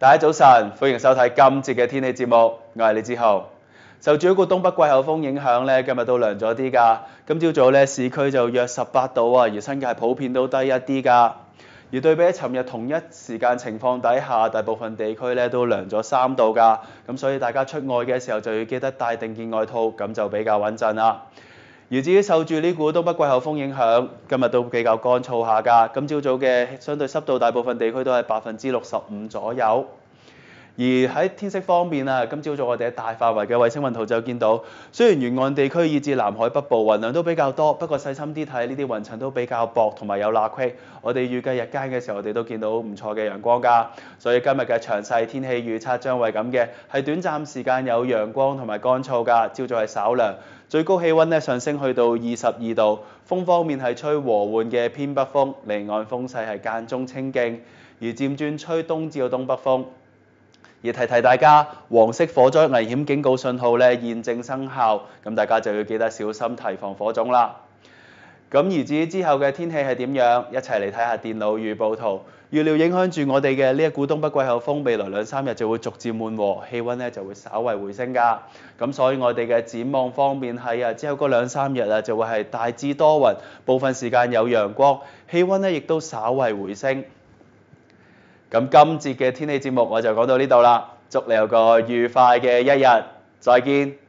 大家早晨，歡迎收睇今節嘅天氣節目，我係李志豪。受住一股東北季候風影響咧，今日都涼咗啲㗎。今朝早咧，市區就約18度啊，而新界普遍都低一啲㗎。而對比起尋日同一時間情況底下，大部分地區咧都涼咗3度㗎。咁所以大家出外嘅時候就要記得帶定件外套，咁就比較穩陣啦。而至於受住呢股東北季候風影響，今日都比較乾燥下㗎。今朝早嘅相對濕度，大部分地區都係65%左右。而喺天色方面啊，今朝早我哋喺大範圍嘅衛星雲圖就見到，雖然沿岸地區以至南海北部雲量都比較多，不過細心啲睇呢啲雲層都比較薄同埋有罅隙。我哋預計日間嘅時候，我哋都見到唔錯嘅陽光㗎。所以今日嘅詳細天氣預測將會咁嘅，係短暫時間有陽光同埋乾燥㗎。朝早係稍涼，最高氣温咧上升去到22度。風方面係吹和緩嘅偏北風，離岸風勢係間中清勁，而漸轉吹東至到東北風。而提提大家，黃色火災危險警告信號咧現正生效，咁大家就要記得小心提防火種啦。咁而至於之後嘅天氣係點樣，一齊嚟睇下電腦預報圖。預料影響住我哋嘅呢一股東北季候風，未來2-3日就會逐漸緩和，氣温咧就會稍為回升㗎。咁所以我哋嘅展望方面係之後嗰2-3日啊，就會係大致多雲，部分時間有陽光，氣温咧亦都稍為回升。咁今節嘅天氣節目我就講到呢度啦，祝你有個愉快嘅一日，再見。